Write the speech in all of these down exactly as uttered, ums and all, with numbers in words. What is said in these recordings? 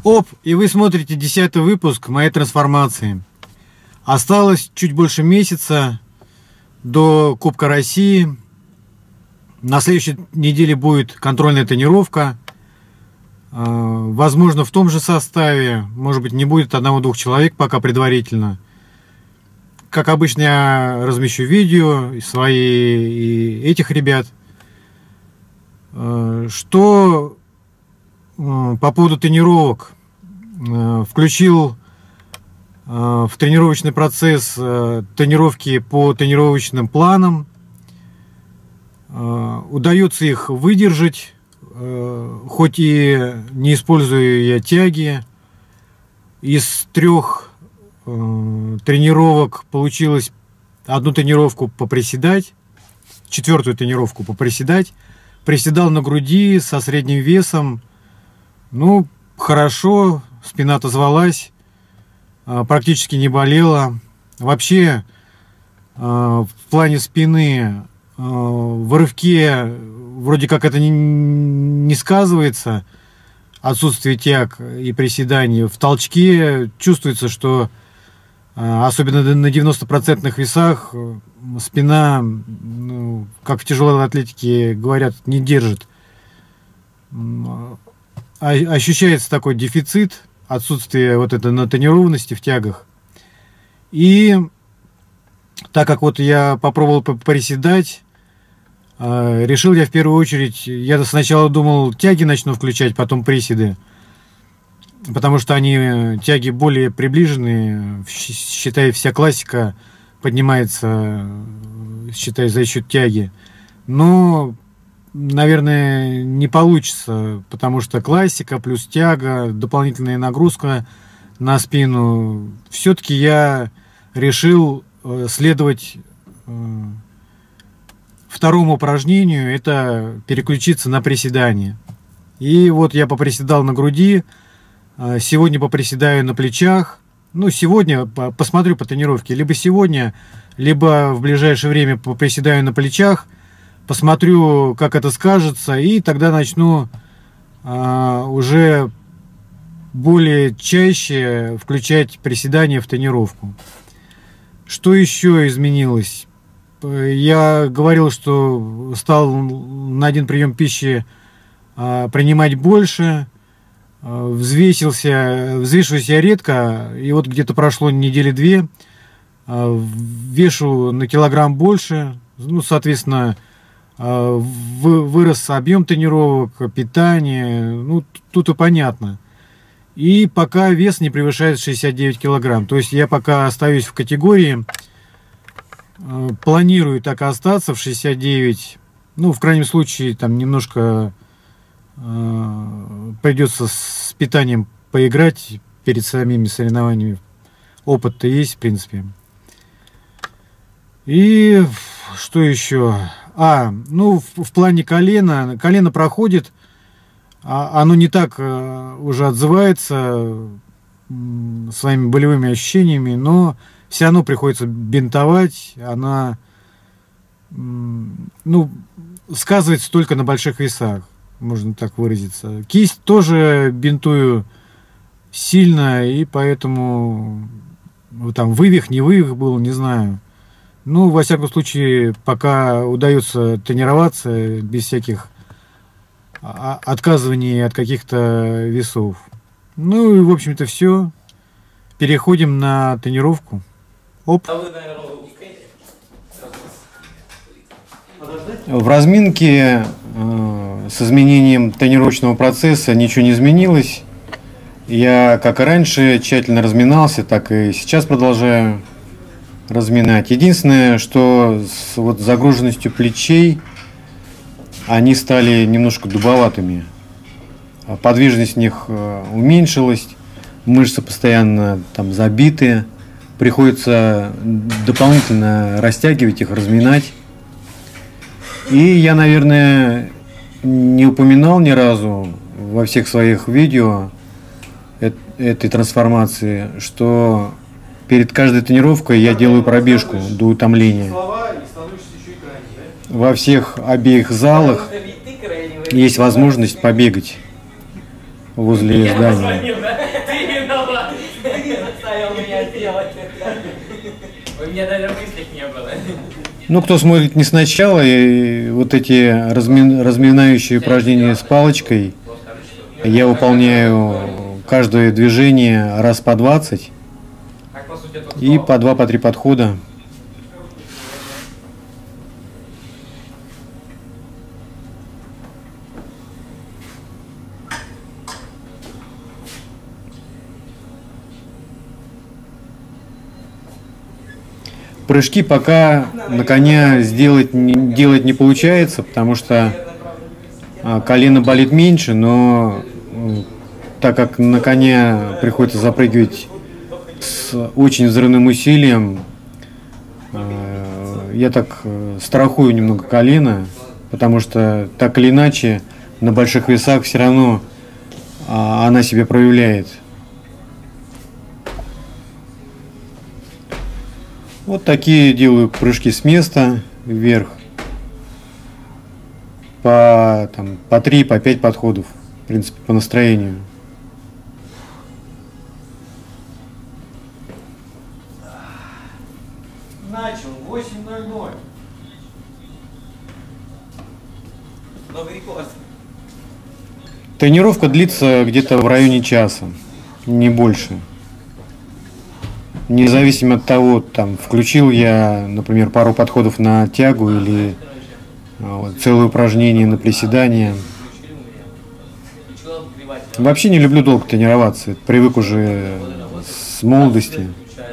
Оп, и вы смотрите десятый выпуск моей трансформации. Осталось чуть больше месяца до Кубка России. На следующей неделе будет контрольная тренировка. Возможно, в том же составе. Может быть, не будет одного-двух человек пока предварительно. Как обычно, я размещу видео свои и этих ребят. Что по поводу тренировок. Включил в тренировочный процесс тренировки по тренировочным планам. Удается их выдержать, хоть и не использую я тяги. Из трех тренировок получилось одну тренировку поприседать, четвертую тренировку поприседать. Приседал на груди со средним весом. Ну, хорошо, спина отозвалась, практически не болела. Вообще, в плане спины, в рывке вроде как это не сказывается, отсутствие тяг и приседаний. В толчке чувствуется, что особенно на девяноста процентных весах спина, ну, как в тяжелой атлетике говорят, не держит. Ощущается такой дефицит, отсутствие вот этой натренированности в тягах. И так как вот я попробовал приседать, решил я в первую очередь, я сначала думал тяги начну включать, потом приседы, потому что они, тяги более приближенные, считай, вся классика поднимается, считай, за счет тяги. Но, наверное, не получится, потому что классика плюс тяга, дополнительная нагрузка на спину. Все-таки я решил следовать второму упражнению, это переключиться на приседание. И вот я поприседал на груди, сегодня поприседаю на плечах. Ну, сегодня посмотрю по тренировке, либо сегодня, либо в ближайшее время поприседаю на плечах, посмотрю, как это скажется, и тогда начну а, уже более чаще включать приседания в тренировку. Что еще изменилось? Я говорил, что стал на один прием пищи а, принимать больше, а, взвесился, взвешиваюсь я редко, и вот где-то прошло недели две, а, вешу на килограмм больше, ну, соответственно, а, в, вырос объем тренировок, питание, ну, тут и понятно. И пока вес не превышает шестьдесят девять килограмм, то есть я пока остаюсь в категории. Планирую так и остаться в шестьдесят девять. Ну, в крайнем случае, там немножко э, придется с питанием поиграть перед самими соревнованиями. Опыт-то есть, в принципе. И что еще? А, ну, в, в плане колена. Колено проходит. А, оно не так э, уже отзывается э, своими болевыми ощущениями, но все равно приходится бинтовать, она, ну, сказывается только на больших весах, можно так выразиться. Кисть тоже бинтую сильно, и поэтому там вывих, не вывих был, не знаю. Ну, во всяком случае, пока удается тренироваться без всяких отказываний от каких-то весов. Ну и, в общем-то, все. Переходим на тренировку. Оп. В разминке э, с изменением тренировочного процесса ничего не изменилось. Я, как и раньше, тщательно разминался, так и сейчас продолжаю разминать. Единственное, что с вот, загруженностью плечей они стали немножко дубоватыми. Подвижность в них э, уменьшилась, мышцы постоянно там забиты. Приходится дополнительно растягивать их, разминать. И я, наверное, не упоминал ни разу во всех своих видео этой трансформации, что перед каждой тренировкой я делаю пробежку до утомления. Во всех обеих залах есть возможность побегать возле здания. меня даже мыслей не было. Ну, кто смотрит не сначала, и вот эти разми... разминающие упражнения с палочкой, я выполняю каждое движение раз по двадцать и по два, по три подхода. Прыжки пока на коня сделать не, делать не получается, потому что колено болит меньше, но так как на коня приходится запрыгивать с очень взрывным усилием, я так страхую немного колено, потому что так или иначе на больших весах все равно она себя проявляет. Вот такие делаю прыжки с места вверх по, там, по три, по пять подходов, в принципе, по настроению. Начал восемь ноль ноль. Новый рекорд. Тренировка длится где-то в районе часа, не больше. Независимо от того, там, включил я, например, пару подходов на тягу или вот, целое упражнение на приседания. Вообще не люблю долго тренироваться, привык уже с молодости.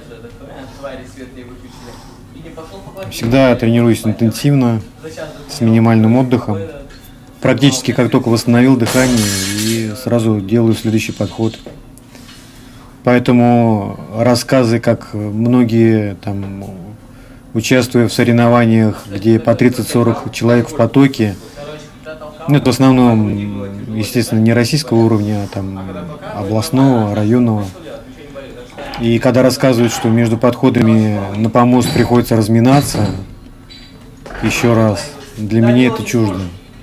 Всегда тренируюсь интенсивно, с минимальным отдыхом. Практически как только восстановил дыхание, и сразу делаю следующий подход. Поэтому рассказы, как многие там, участвуя в соревнованиях, где по тридцать-сорок человек в потоке, ну, это в основном, естественно, не российского уровня, а там областного, районного. И когда рассказывают, что между подходами на помост приходится разминаться еще раз, для меня это чуждо.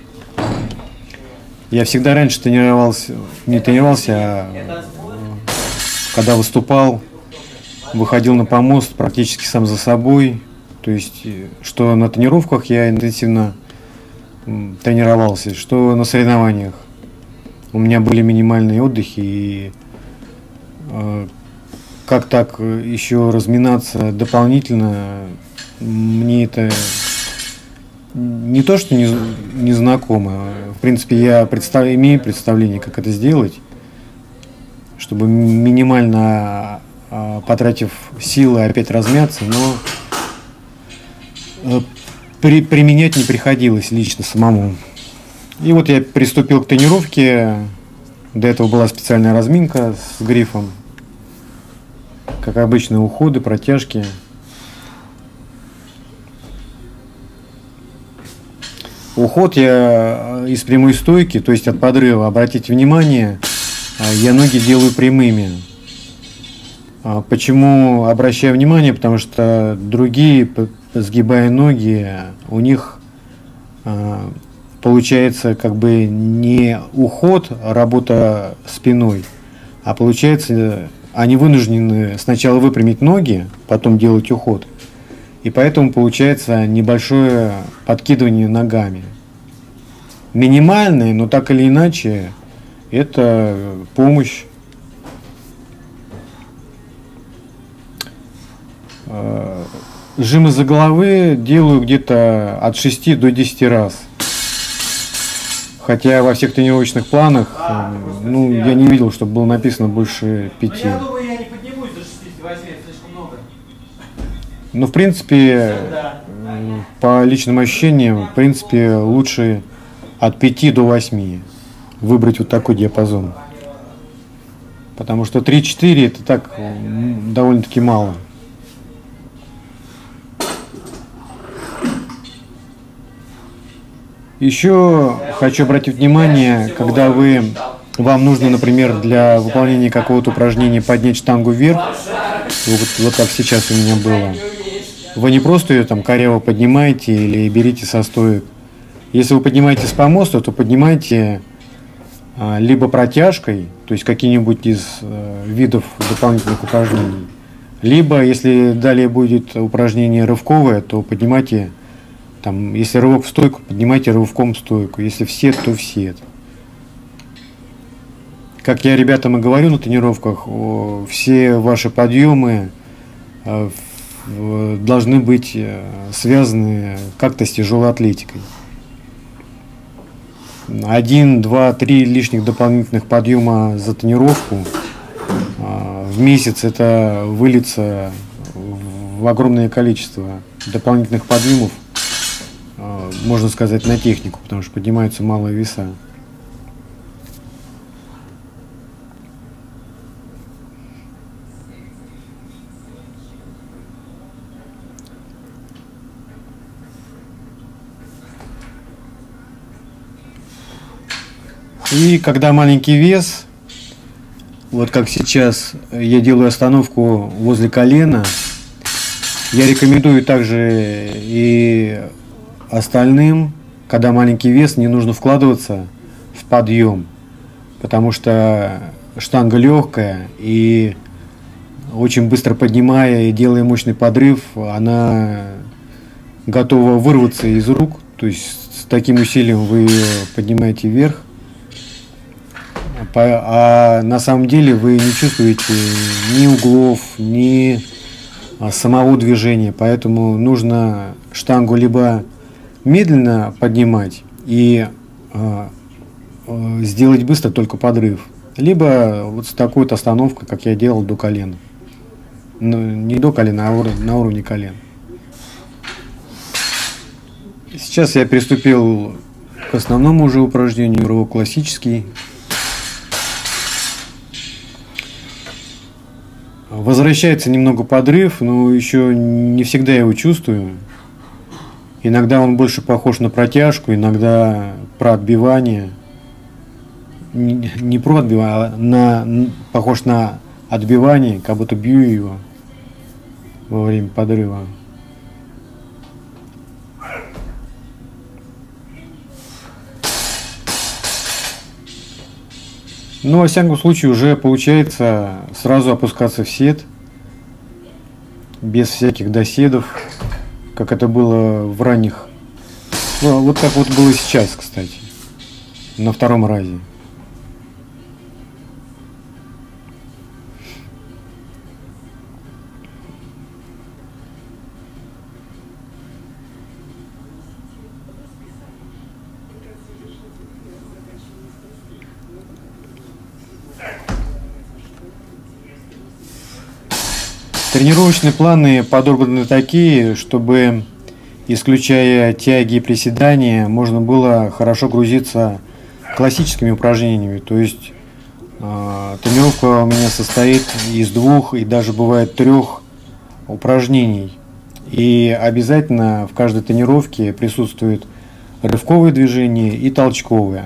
Я всегда раньше тренировался, не тренировался, а когда выступал, выходил на помост практически сам за собой. То есть, что на тренировках я интенсивно тренировался, что на соревнованиях. У меня были минимальные отдыхи, и э, как так еще разминаться дополнительно, мне это не то, что не, не знакомо. В принципе, я представ, имею представление, как это сделать, чтобы минимально, э, потратив силы, опять размяться, но э, при, применять не приходилось лично самому. И вот я приступил к тренировке. До этого была специальная разминка с грифом. Как обычно, уходы, протяжки. Уход я из прямой стойки, то есть от подрыва. Обратите внимание, я ноги делаю прямыми. Почему обращаю внимание? Потому что другие, сгибая ноги, у них получается как бы не уход, а работа спиной, а получается они вынуждены сначала выпрямить ноги, потом делать уход. И поэтому получается небольшое подкидывание ногами. Минимальное, но так или иначе это помощь. Жимы за головы делаю где-то от шести до десяти раз. Хотя во всех тренировочных планах, ну, я не видел, чтобы было написано больше пяти. Я думаю, я не поднимусь до шестидесяти, слишком много. Ну, в принципе, по личным ощущениям, в принципе, лучше от пяти до восьми выбрать вот такой диапазон. Потому что три-четыре это так довольно-таки мало. Еще хочу обратить внимание, когда вы, вам нужно, например, для выполнения какого-то упражнения поднять штангу вверх, вот, вот как сейчас у меня было, вы не просто ее там коряво поднимаете или берите со стоек. Если вы поднимаете с помоста, то поднимайте либо протяжкой, то есть какие-нибудь из видов дополнительных упражнений, Либо, если далее будет упражнение рывковое, то поднимайте, там, если рывок в стойку, поднимайте рывком стойку. Если в сет, то в сет. Как я ребятам и говорю на тренировках, все ваши подъемы должны быть связаны как-то с тяжелой атлетикой. Один, два, три лишних дополнительных подъема за тренировку в месяц это выльется в огромное количество дополнительных подъемов, можно сказать, на технику, потому что поднимаются малые веса. И когда маленький вес, вот как сейчас я делаю остановку возле колена, я рекомендую также и остальным, когда маленький вес, не нужно вкладываться в подъем, потому что штанга легкая, и очень быстро поднимая и делая мощный подрыв, она готова вырваться из рук, то есть с таким усилием вы ее поднимаете вверх. А на самом деле вы не чувствуете ни углов, ни самого движения, поэтому нужно штангу либо медленно поднимать и э, э, сделать быстро только подрыв, либо вот с такой-то остановкой, как я делал до колена. Ну, не до колена, а на уровне колен. Сейчас я приступил к основному уже упражнению, рывок классический. Возвращается немного подрыв, но еще не всегда я его чувствую. Иногда он больше похож на протяжку, иногда про отбивание. Не, не про отбивание, а на, похож на отбивание, как будто бью его во время подрыва. Но, во всяком случае, уже получается сразу опускаться в сет, без всяких доседов, как это было в ранних, ну, вот как вот было сейчас, кстати, на втором разе. Тренировочные планы подобраны такие, чтобы, исключая тяги и приседания, можно было хорошо грузиться классическими упражнениями. То есть э, тренировка у меня состоит из двух и даже бывает трех упражнений. И обязательно в каждой тренировке присутствует рывковое движение и толчковое.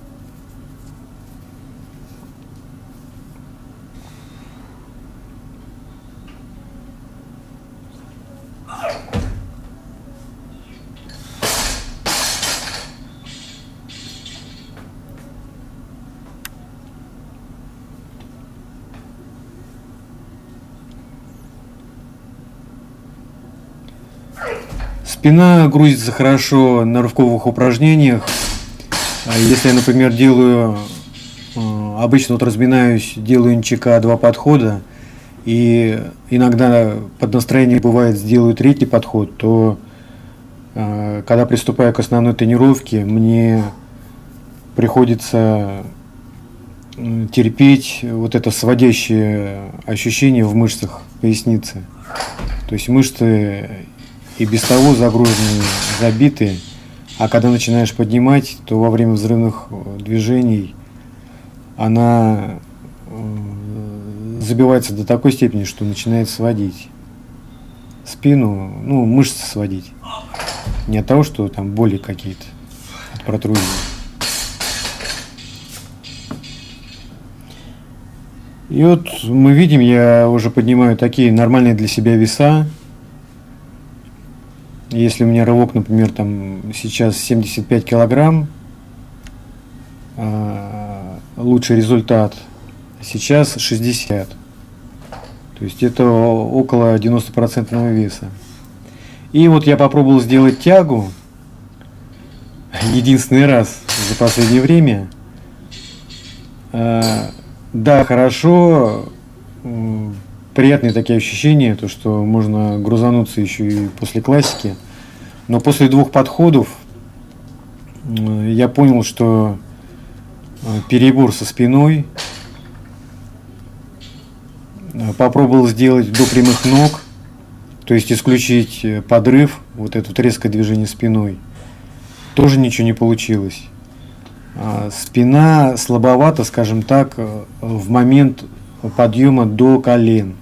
Спина грузится хорошо на рывковых упражнениях. Если я, например, делаю, обычно вот разминаюсь, делаю эн че ка два подхода, и иногда под настроение бывает сделаю третий подход, то когда приступаю к основной тренировке, мне приходится терпеть вот это сводящее ощущение в мышцах поясницы. То есть мышцы и без того загружены, забиты, а когда начинаешь поднимать, то во время взрывных движений она забивается до такой степени, что начинает сводить спину, ну, мышцы сводить. Не от того, что там боли какие-то от протрузии. И вот мы видим, я уже поднимаю такие нормальные для себя веса. Если у меня рывок, например, там сейчас семьдесят пять килограмм, лучший результат сейчас шестьдесят. То есть это около девяноста процентов веса. И вот я попробовал сделать тягу единственный раз за последнее время. Да, хорошо, приятные такие ощущения, то что можно грузануться еще и после классики. Но после двух подходов я понял, что перебор со спиной. Попробовал сделать до прямых ног, то есть исключить подрыв, вот это вот резкое движение спиной. Тоже ничего не получилось. Спина слабовата, скажем так, в момент подъема до колен.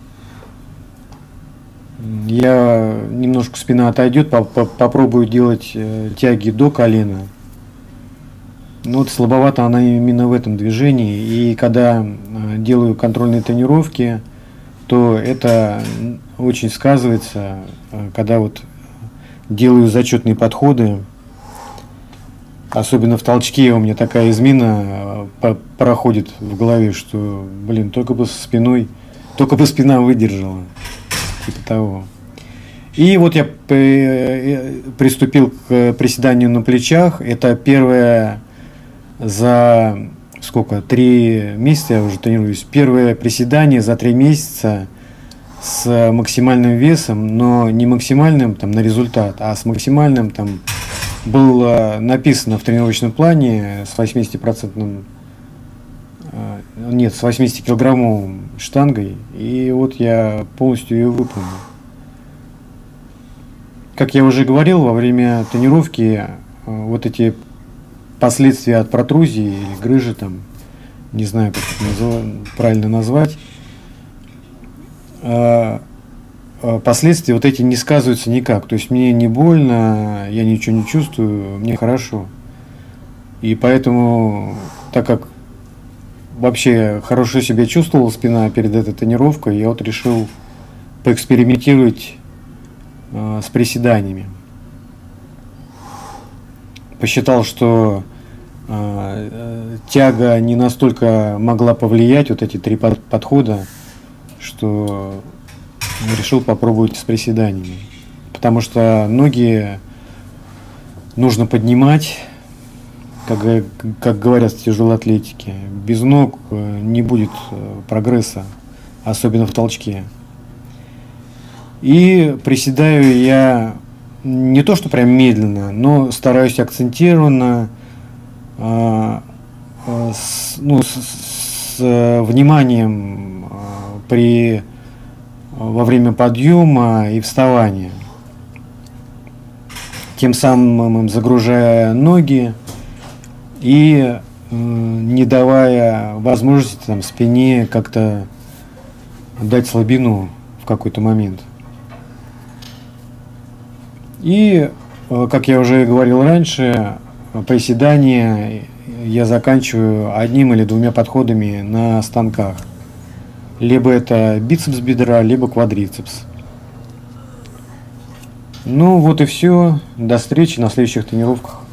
Я немножко спина отойдет, попробую делать тяги до колена. Но вот слабовата она именно в этом движении. И когда делаю контрольные тренировки, то это очень сказывается, когда вот делаю зачетные подходы. Особенно в толчке у меня такая измена проходит в голове, что, блин, только бы со спиной, только бы спина выдержала. Типа того. И вот я приступил к приседанию на плечах. Это первое за сколько? Три месяца я уже тренируюсь. Первое приседание за три месяца с максимальным весом, но не максимальным там на результат, а с максимальным там было написано в тренировочном плане с восьмидесятипроцентным, нет, с восьмидесятикилограммовым штангой, и вот я полностью ее выполнил. Как я уже говорил, во время тренировки вот эти последствия от протрузии или грыжи, там, не знаю, как это правильно назвать, последствия вот эти не сказываются никак. То есть мне не больно, я ничего не чувствую, мне хорошо. И поэтому, так как вообще хорошо себя чувствовала спина перед этой тренировкой, я вот решил поэкспериментировать э, с приседаниями. Посчитал, что э, э, тяга не настолько могла повлиять, вот эти три под подхода, что решил попробовать с приседаниями. Потому что ноги нужно поднимать, как, как говорят в тяжелой атлетике. Без ног не будет прогресса, особенно в толчке. И приседаю я не то, что прям медленно, но стараюсь акцентированно, э, э, с, ну, с, с вниманием э, при во время подъема и вставания, тем самым загружая ноги и э, не давая возможности там, спине как-то дать слабину в какой-то момент. И, э, как я уже говорил раньше, приседания я заканчиваю одним или двумя подходами на станках. Либо это бицепс бедра, либо квадрицепс. Ну вот и все. До встречи на следующих тренировках.